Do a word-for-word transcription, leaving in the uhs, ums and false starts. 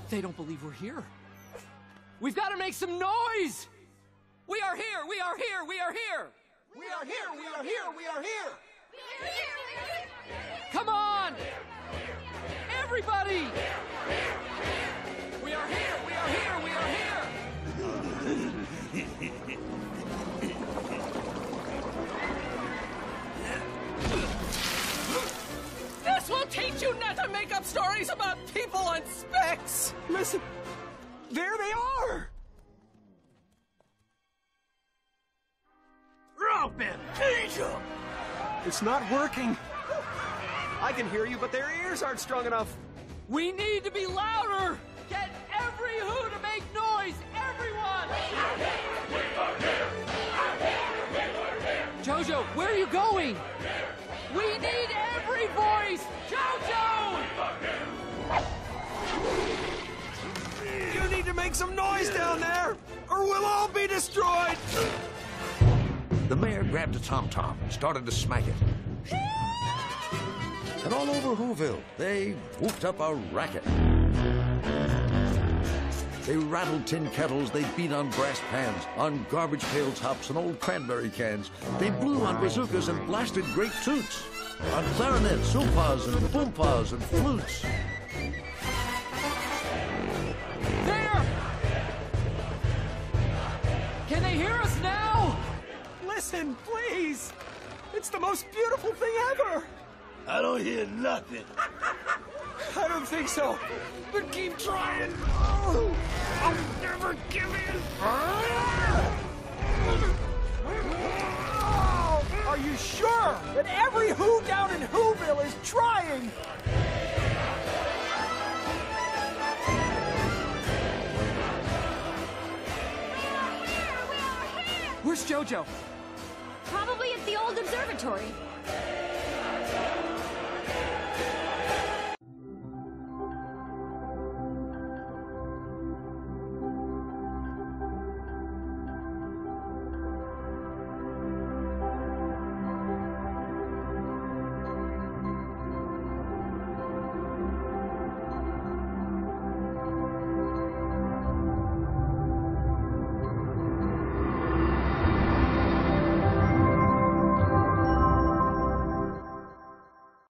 They don't believe we're here. We've got to make some noise! We are here! We are here! We are here! We are here! We are here! We are here! Come on! Everybody! We are here! We are here! We are here! This will teach you not to make up stories about people on specs! Listen! There they are! Robin, Angel! It's not working. I can hear you, but their ears aren't strong enough. We need to be louder! Get every who to make noise! Everyone! Jojo, where are you going? We need every voice! Jojo! You need to make some noise down there, or we'll all be destroyed! The mayor grabbed a tom-tom and started to smack it. And all over Whoville, they whooped up a racket. They rattled tin kettles, they beat on brass pans, on garbage pail tops and old cranberry cans. They blew on bazookas and blasted great toots, on clarinets, sopas, and boompas and flutes. There! Can they hear us now? Listen, please! It's the most beautiful thing ever! I don't hear nothing. I don't think so. But keep trying. Oh, I'll never give in. Oh, are you sure that every Who down in Whoville is trying? Where's Jojo? Probably at the old observatory.